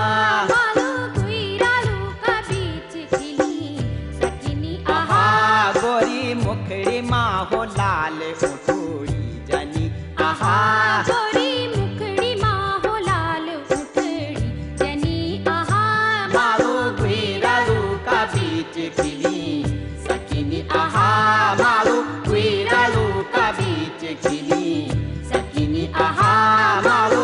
मालू गुइरालू का बीच खिली सकिनी आहा गोरी मुखड़ी माँ हो लाल उठोड़ी जनी आहा गोरी मुखड़ी माँ हो लाल उठड़ी जनी आहा मालू गुइरालू का बीच खिली सकिनी आहा मालू गुइरालू का बीच खिली सकिनी आहा मालू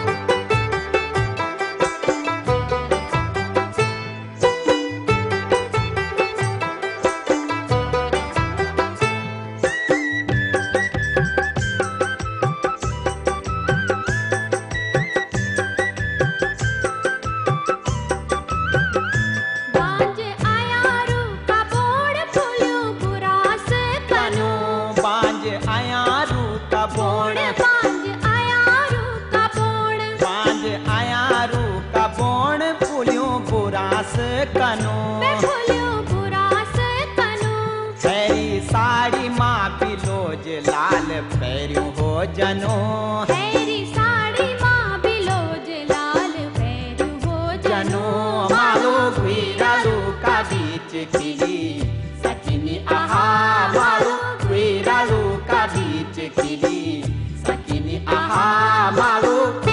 बांझ आयारू का बोड़ फूलियो बुरास कनो बांझ आयारू का बोण बांझ आयारू का बोड़ बांझ आयारू का बोण फूलियो बुरास कनो मैं फूलियो बुरास कनो पैरी साड़ी माँ पिलोज लाल पैरियों हो जनो हैरी साड़ी माँ बिलोज लाल पैरू हो जनो मालो गुइरालू का बीच खिली सकिनी आहा मालो गुइरालू का बीच खिली सकिनी आहा मालो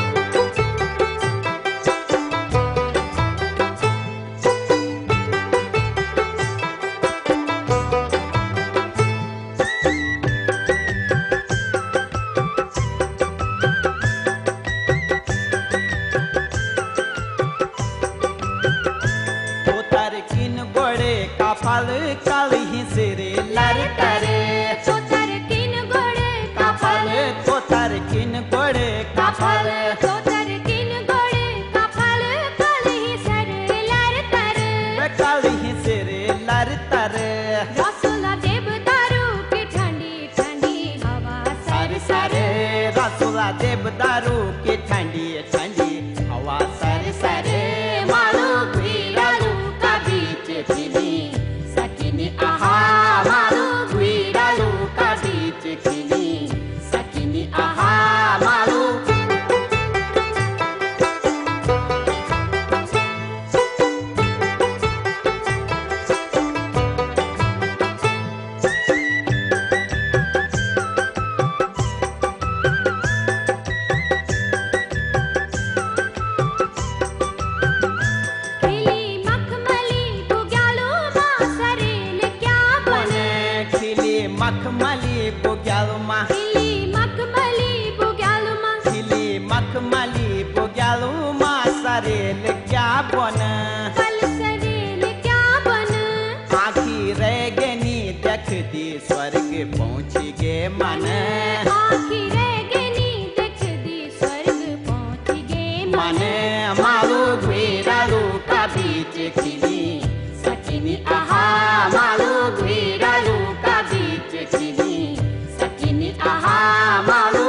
उतर किन गोड़े का फल कल ही सिरे लर करे चोतर किन घोड़े का फल उतर किन गोड़े का फल चोतर किन घोड़े का फल कल ही सर लर तर कल ही सिरे लर तर रसुला देवदारू की ठंडी ठंडी हवा सर सर रसुला देवदारू की ठंडी ठंडी हवा सर सर मालू गुइरालू का बीच खिली सकिनी आहा मालू गुइरालू का बीच खिली सकिनी आहा मालू खिली मखमली बुग्यालो माँ सरेल क्या बने खिली मखमली बुग्याल माँ खिली मखमली बुग्यालो माँ खिली मखमली बुग्याल माँ सरेल क्या बन कल सरेल क्या बन आखी रह गनी देख दी स्वर्ग पहुँच गे मन आखी रह गनी देख दी स्वर्ग पहुँच गे मन मालू गुइरालू का बीच खिली सकिनी आहा मालू गुइरालू का बीच खिली सकिनी आहा मालू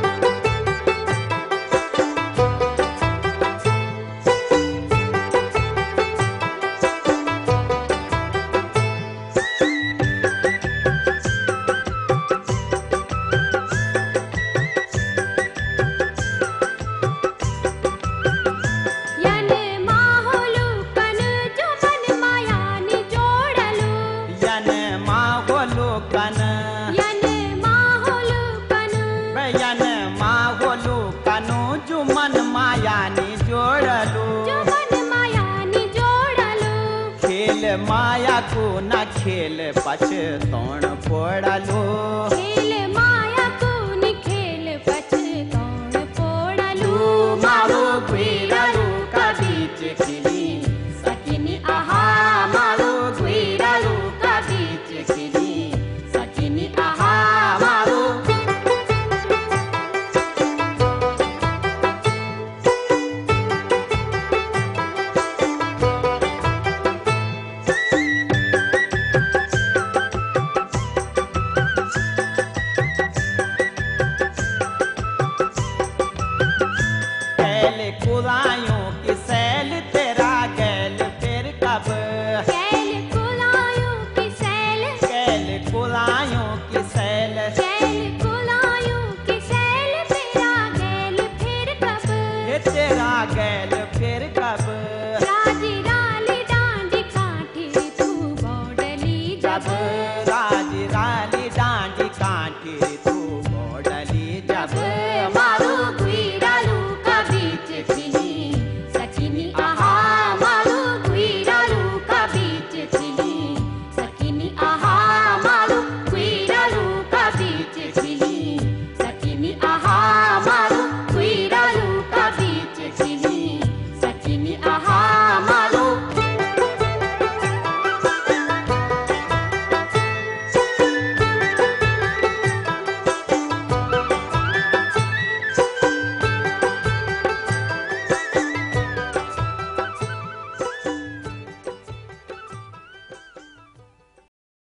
यन माहोलू कन जो मन माया नि जोड़लू यन माँ होलो कन यन माहोलू कन यन माँ होलो कनो जो मन माया नि जोड़लो जो मन माया नि जोड़लू खेल माया को न खेल पछ तोण फोड़लो खेल